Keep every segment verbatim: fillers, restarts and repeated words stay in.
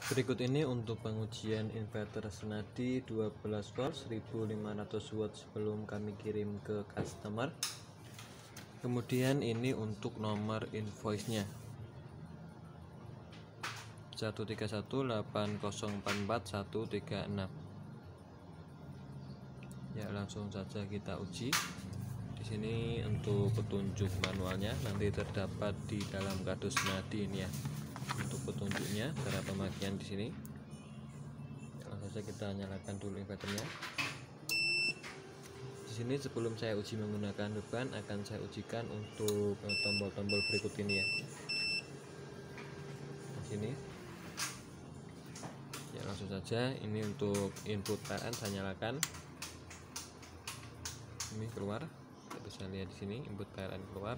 Berikut ini untuk pengujian inverter senadi dua belas volt seribu lima ratus watt sebelum kami kirim ke customer. Kemudian ini untuk nomor invoice-nya satu tiga satu delapan nol empat empat satu tiga enam. Ya, langsung saja kita uji. Di sini untuk petunjuk manualnya nanti terdapat di dalam kardus senadi ini ya. Untuk petunjuknya cara pemakaian di sini. Langsung saja kita nyalakan dulu inverternya. Di sini sebelum saya uji menggunakan beban akan saya ujikan untuk tombol-tombol berikut ini ya. Di sini. Ya, langsung saja ini untuk input P L N saya nyalakan. Ini keluar. Kita bisa lihat di sini input P L N keluar.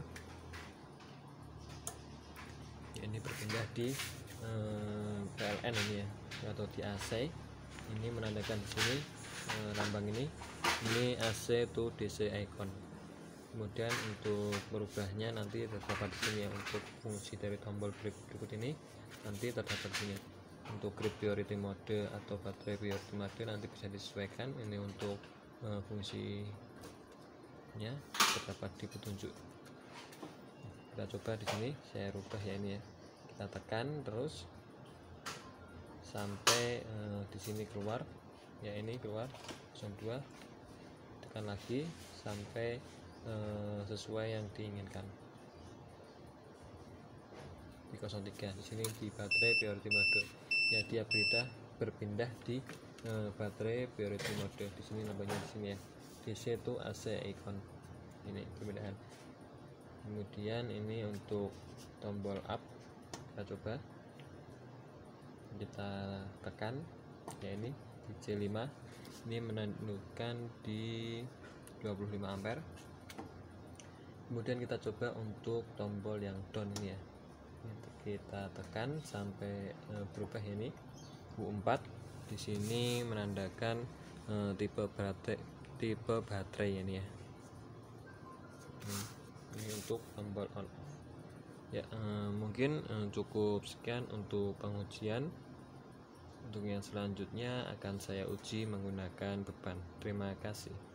Ya, ini berpindah di eh, P L N ini ya, atau di A C. Ini menandakan di sini eh, lambang ini. Ini A C to D C icon. Kemudian untuk merubahnya nanti terdapat di sini ya, untuk fungsi dari tombol berikut ini nanti terdapat di sini. Untuk grid priority mode atau baterai priority mode nanti bisa disesuaikan. Ini untuk uh, fungsinya terdapat di petunjuk. Kita coba di sini, saya rubah ya ini ya. Kita tekan terus sampai uh, di sini keluar. Ya, ini keluar nol dua. Tekan lagi sampai uh, sesuai yang diinginkan. Di nol tiga di sini di baterai priority mode. Ya, dia berita berpindah di uh, baterai priority mode. Di sini namanya di sini ya. D C to A C icon. Ini perbedaan. Kemudian ini untuk tombol up. Kita coba. Kita tekan ya, ini di C lima. Ini menunjukkan di dua puluh lima ampere. Kemudian kita coba untuk tombol yang down ini ya. Kita tekan sampai e, berubah ini U empat. Di sini menandakan e, tipe baterai tipe baterai ini ya. Ini, ini untuk tombol on. Ya, e, mungkin e, cukup sekian untuk pengujian. Untuk yang selanjutnya akan saya uji menggunakan beban. Terima kasih.